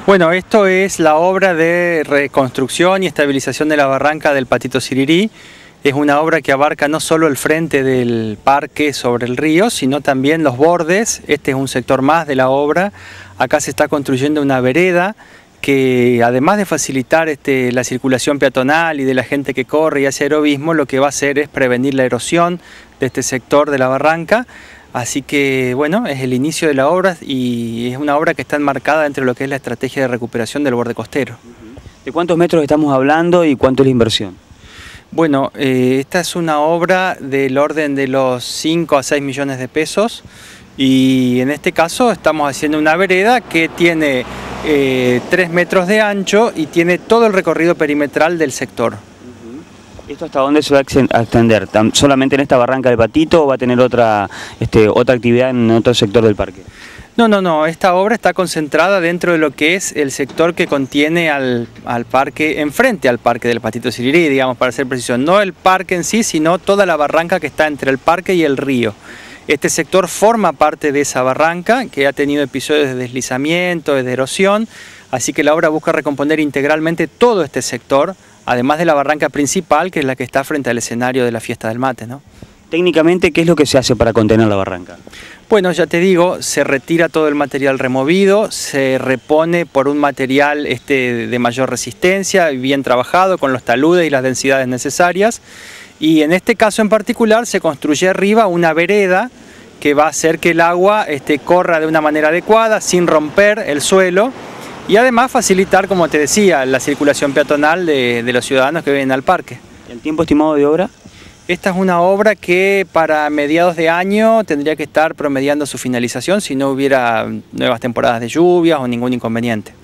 Bueno, esto es la obra de reconstrucción y estabilización de la barranca del Patito Sirirí. Es una obra que abarca no solo el frente del parque sobre el río, sino también los bordes. Este es un sector más de la obra. Acá se está construyendo una vereda que, además de facilitar la circulación peatonal y de la gente que corre y hace aerobismo, lo que va a hacer es prevenir la erosión de este sector de la barranca. Así que, bueno, es el inicio de la obra y es una obra que está enmarcada dentro de lo que es la estrategia de recuperación del borde costero. ¿De cuántos metros estamos hablando y cuánto es la inversión? Bueno, esta es una obra del orden de los 5 a 6 millones de pesos y en este caso estamos haciendo una vereda que tiene 3 metros de ancho y tiene todo el recorrido perimetral del sector. ¿Esto hasta dónde se va a extender? ¿Solamente en esta barranca del Patito o va a tener otra actividad en otro sector del parque? No, esta obra está concentrada dentro de lo que es el sector que contiene al parque, enfrente al parque del Patito Sirirí, digamos, para ser preciso. No el parque en sí, sino toda la barranca que está entre el parque y el río. Este sector forma parte de esa barranca que ha tenido episodios de deslizamiento, de erosión, así que la obra busca recomponer integralmente todo este sector, además de la barranca principal, que es la que está frente al escenario de la fiesta del mate, ¿no? Técnicamente, ¿qué es lo que se hace para contener la barranca? Bueno, ya te digo, se retira todo el material removido, se repone por un material de mayor resistencia, bien trabajado, con los taludes y las densidades necesarias. Y en este caso en particular se construye arriba una vereda que va a hacer que el agua corra de una manera adecuada, sin romper el suelo. Y además facilitar, como te decía, la circulación peatonal de los ciudadanos que vienen al parque. ¿El tiempo estimado de obra? Esta es una obra que para mediados de año tendría que estar promediando su finalización si no hubiera nuevas temporadas de lluvias o ningún inconveniente.